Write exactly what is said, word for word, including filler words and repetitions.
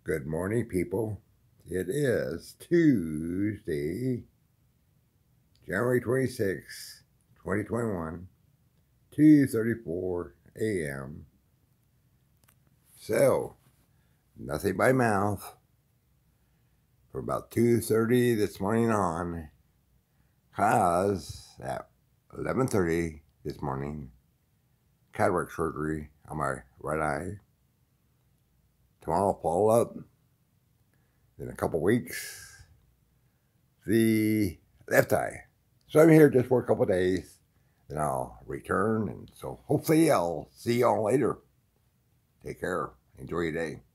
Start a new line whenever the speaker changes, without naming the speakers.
Good morning, people. It is Tuesday, January twenty-sixth, twenty twenty-one, two thirty-four a m So, nothing by mouth for about two thirty this morning on, cause at eleven thirty this morning, cataract surgery on my right eye. Tomorrow I'll follow up. In a couple weeks, the left eye. So I'm here just for a couple days, then I'll return, and so hopefully I'll see y'all later. Take care. Enjoy your day.